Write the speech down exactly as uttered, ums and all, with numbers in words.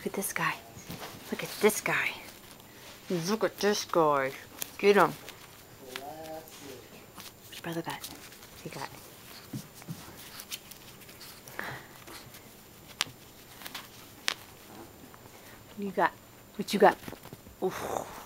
Look at this guy. Look at this guy. Look at this guy. Get him. What's your brother got? What's he got? What you got? What you got? Oof.